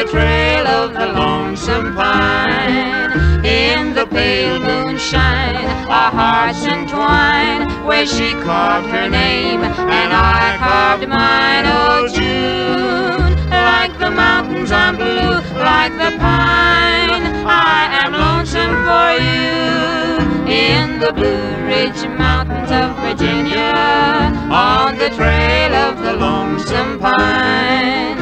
trail of the lonesome pine. In the pale moonshine, our hearts entwine, where she carved her name and I carved mine. Oh, June, like the mountains I'm blue, like the pine, I am lonesome for you. In the Blue Ridge Mountains of Virginia, on the trail of the lonesome pine.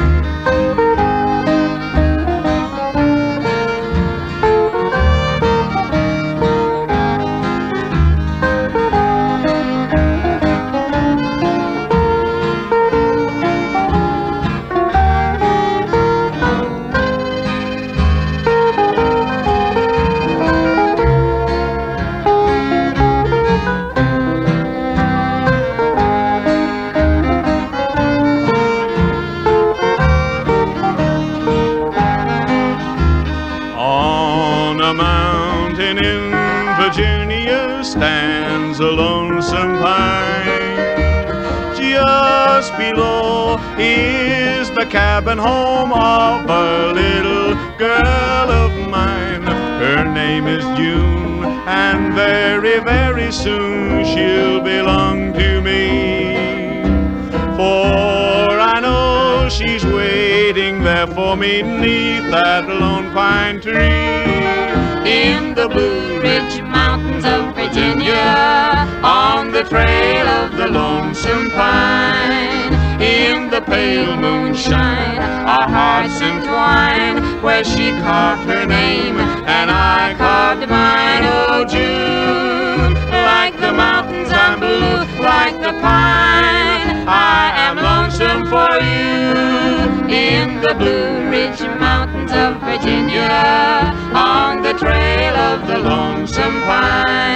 On a mountain in Virginia stands a lonesome pine. Just below is the cabin home of a little girl of mine. Her name is June, and very, very soon she'll belong to me. For I know she's waiting there for me 'neath that lone pine tree. In the Blue Ridge Mountains of Virginia, on the trail of the lonesome pine. In the pale moonshine, our hearts entwine, where she carved her name and I carved mine. Oh, June, like the mountains I'm blue, like the pine, I am lonesome for you. In the Blue Ridge Mountains of Virginia, on the trail of the lonesome pine.